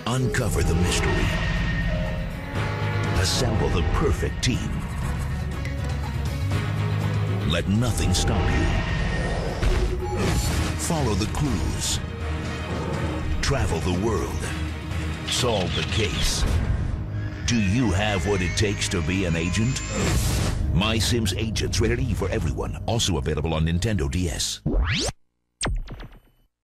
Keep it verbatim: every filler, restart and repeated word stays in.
Uncover the mystery. Assemble the perfect team. Let nothing stop you. Follow the clues. Travel the world. Solve the case. Do you have what it takes to be an agent? My Sims Agents, rated E for everyone. Also available on Nintendo D S.